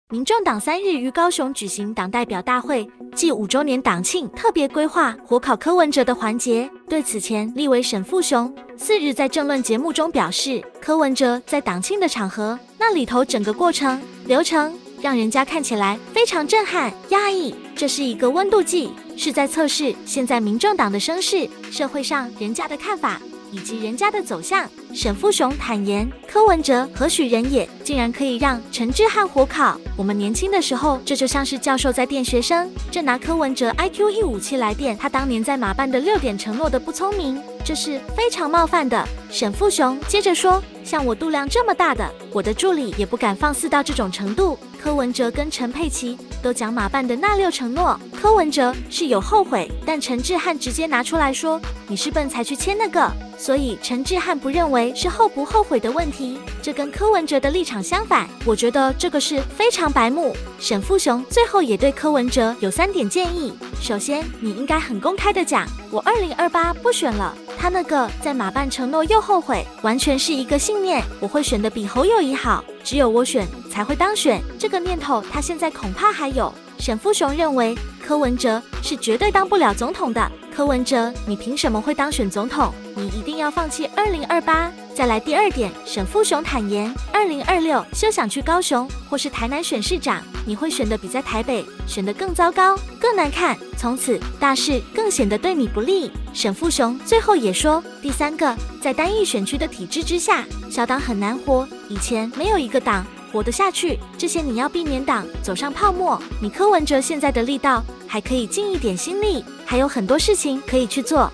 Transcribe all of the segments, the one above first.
民众党3日于高雄举行党代表大会暨5周年党庆特别规划火烤柯文哲的环节。对此前立委沈富雄4日在政论节目中表示，柯文哲在党庆的场合，那里头整个过程流程让人家看起来非常震撼、压抑，这是一个温度计，是在测试现在民众党的声势、社会上人家的看法以及人家的走向。沈富雄坦言，柯文哲何许人也，竟然可以让陈致汉火烤。我们年轻的时候，这就像是教授在电学生，这拿柯文哲 IQ157来电他当年在马办的6点承诺的不聪明，这是非常冒犯的。沈富雄接着说，像我度量这么大的，我的助理也不敢放肆到这种程度。柯文哲跟陈佩琪都讲马办的那6承诺，柯文哲是有后悔，但陈致汉直接拿出来说，你是笨才去签那个，所以陈致汉不认为是后不后悔的问题，这跟柯文哲的立场相反，我觉得这个是非常白目。沈富雄最后也对柯文哲有3点建议，首先，你应该很公开的讲，我2028不选了，他那个在马办承诺又后悔，完全是一个信念，我会选的比侯友宜好，只有我选才会当选，这个念头他现在恐怕还有。沈富雄认为柯文哲是绝对当不了总统的，柯文哲你凭什么会当选总统？你一定要放弃2028。再来第2点，沈富雄坦言，2026休想去高雄或是台南选市长，你会选的比在台北选的更糟糕、更难看，从此大势更显得对你不利。沈富雄最后也说，第3个，在单一选区的体制之下，小党很难活，以前没有一个党活得下去，这些你要避免党走上泡沫。你柯文哲现在的力道还可以尽一点心力，还有很多事情可以去做。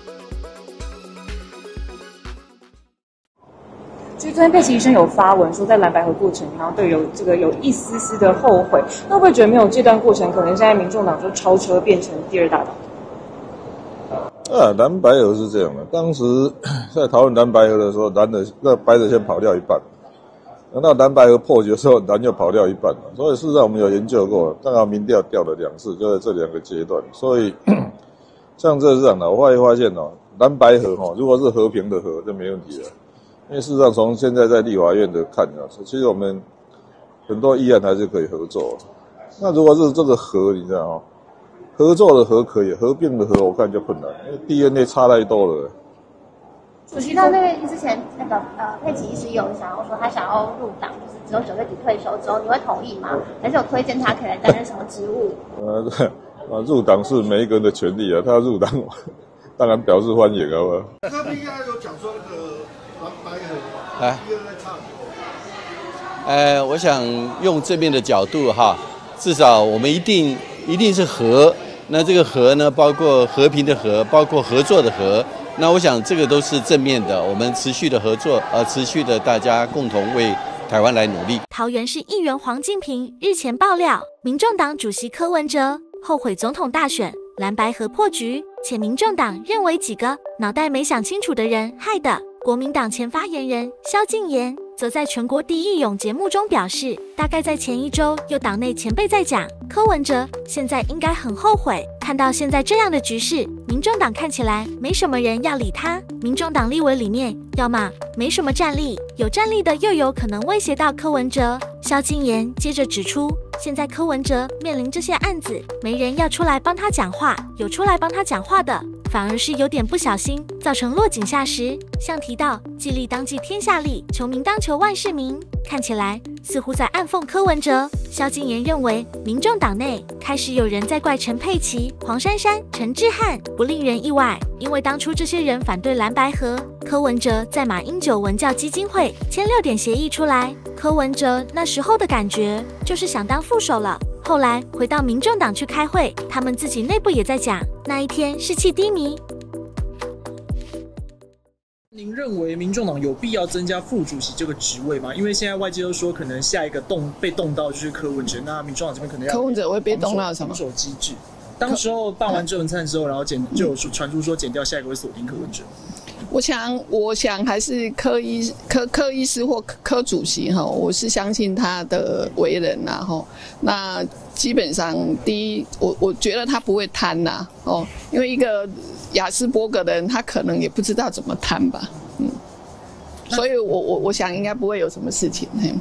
其实昨天佩琪医生有发文说，在蓝白合过程，然后对有一丝丝的后悔。那会不会觉得没有这段过程，可能现在民众党就超车变成第2大党？ 蓝白合是这样的，当时在讨论蓝白合的时候，白的先跑掉一半，等到蓝白合破局的时候，蓝又跑掉一半，所以事实上我们有研究过，刚好民调掉了2次，就在这2个阶段。所以像这样的，我会发现蓝白合如果是和平的和就没问题了。因为事实上，从现在在立法院的看其实我们很多议案还是可以合作。那如果是这个和，你知道合作的和可以，合并的和我看就困难，因为 DNA 差太多了。 主席，那位之前佩琪医师有想要说他想要入党，就是只有9月底退休之后，你会同意吗？还是有推荐他可以来担任什么职务？ 入党是每一个人的权利啊，他入党当然表示欢迎啊。 他们应该有讲说那个。 我想用这边的角度至少我们一定是和，那这个和呢，包括和平的和，包括合作的和，那我想这个都是正面的，我们持续的合作，持续的大家共同为台湾来努力。 桃园市议员黄敬平日前爆料，民众党主席柯文哲后悔总统大选蓝白合破局，且民众党认为几个脑袋没想清楚的人害的。国民党前发言人萧敬言则在全国第一勇节目中表示，大概在前1周有党内前辈在讲，柯文哲现在应该很后悔，看到现在这样的局势，民众党看起来没什么人要理他，民众党立委里面要么没什么战力，有战力的又有可能威胁到柯文哲。萧敬言接着指出，现在柯文哲面临这些案子，没人要出来帮他讲话，有出来帮他讲话的反而是有点不小心，造成落井下石。像提到既利当即天下利，求名当求万世名，看起来似乎在暗讽柯文哲。萧敬言认为，民众党内开始有人在怪陈佩琪、黄珊珊、陈致汉，不令人意外，因为当初这些人反对蓝白合，柯文哲在马英九文教基金会签6点协议出来，柯文哲那时候的感觉就是想当副手了。后来回到民众党去开会，他们自己内部也在讲，那一天士气低迷。 您认为民众党有必要增加副主席这个职位吗？因为现在外界都说，可能下一个被动到就是柯文哲，那民众党这边可能要柯文哲会被动到什么？ 防守机制。当时候办完郑文灿之后，然后就有传出说检调下一个会锁定柯文哲。 我想还是柯医师或柯主席我是相信他的为人那基本上第一，我觉得他不会贪因为一个亚斯伯格的人，他可能也不知道怎么贪吧，所以我想应该不会有什么事情。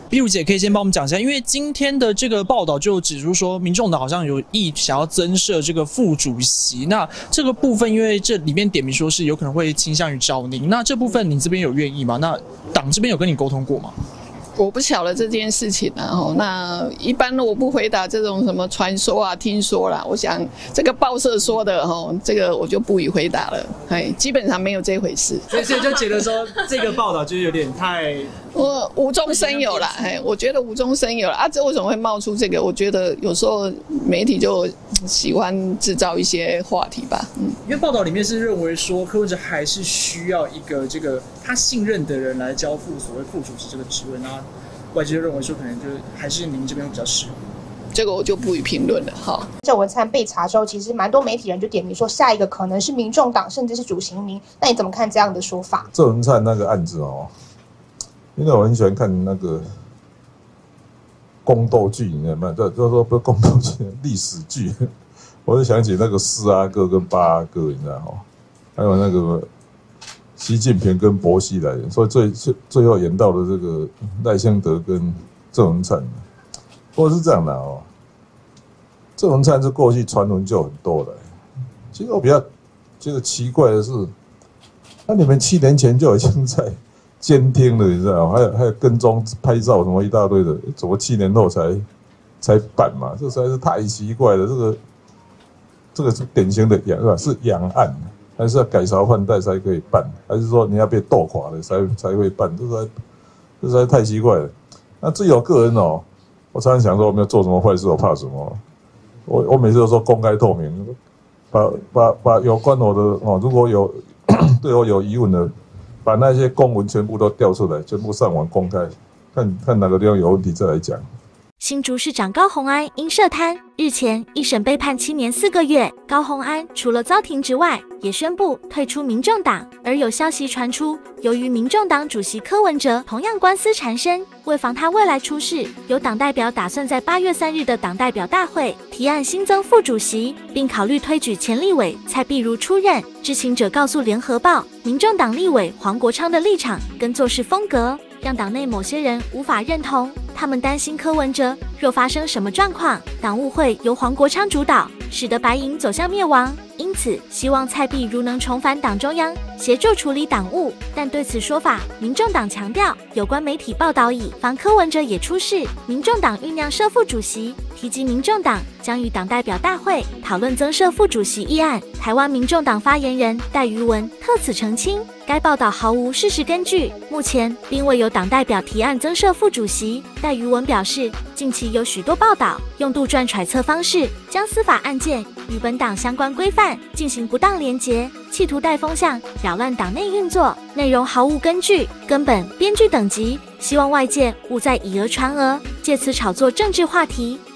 碧如姐可以先帮我们讲一下，因为今天的这个报道就指出说，民众党好像有意想要增设这个副主席。那这个部分，因为这里面点名说是有可能会倾向于找您，那这部分你这边有愿意吗？那党这边有跟你沟通过吗？ 我不晓得这件事情啊，那一般我不回答这种什么传说啊、听说啦。我想这个报社说的这个我就不予回答了。基本上没有这回事。 所以就觉得说这个报道就是有点太我无中生有啦。我觉得无中生有了啊。这为什么会冒出这个？我觉得有时候媒体就喜欢制造一些话题吧。 因为报道里面是认为说柯文哲还是需要一个这个他信任的人来交付所谓副主席这个职位，那外界就认为说可能就是还是您这边会比较适合。 这个我就不予评论了。好， 郑文灿被查之后，其实蛮多媒体人就点名说，下一个可能是民众党，甚至是主席您。那你怎么看这样的说法？ 郑文灿那个案子因为我很喜欢看那个宫斗剧，你知道吗？就是说不是宫斗剧，历史剧。我就想起那个四阿哥跟八阿哥，你知道吗？还有那个习近平跟薄熙来，所以最后演到的这个赖清德跟郑文灿。不过是这样的郑文灿是过去传闻就很多的。其实我比较觉得奇怪的是，那你们7年前就已经在监听了，你知道吗？还有跟踪拍照什么一大堆的，怎么7年后才办嘛？这实在是太奇怪了。这个是典型的是养案，还是要改朝换代才可以办？还是说你要被斗垮了才会办？这实在太奇怪了。那至于我个人我常常想说，我没有做什么坏事，我怕什么？我每次都说公开透明，把有关我的如果有对我有疑问的，把那些公文全部都调出来，全部上网公开，看哪个地方有问题再来讲。 新竹市长高虹安因涉贪，日前一审被判7年4个月。高虹安除了遭停职外，也宣布退出民众党。而有消息传出，由于民众党主席柯文哲同样官司缠身，为防他未来出事，有党代表打算在8月3日的党代表大会提案新增副主席，并考虑推举前立委蔡壁如出任。知情者告诉联合报，民众党立委黄国昌的立场跟做事风格，让党内某些人无法认同。他们担心柯文哲若发生什么状况，党务会由黄国昌主导，使得白营走向灭亡。因此，希望蔡壁如能重返党中央，协助处理党务。但对此说法，民众党强调，有关媒体报道以防柯文哲也出事。民众党酝酿设副主席，提及民众党将与党代表大会讨论增设副主席议案。台湾民众党发言人戴瑜文特此澄清，该报道毫无事实根据，目前并未有党代表提案增设副主席。戴瑜文表示，近期有许多报道用杜撰揣测方式，将司法案件与本党相关规范进行不当连结，企图带风向，扰乱党内运作，内容毫无根据，根本编剧等级。希望外界勿再以讹传讹，借此炒作政治话题。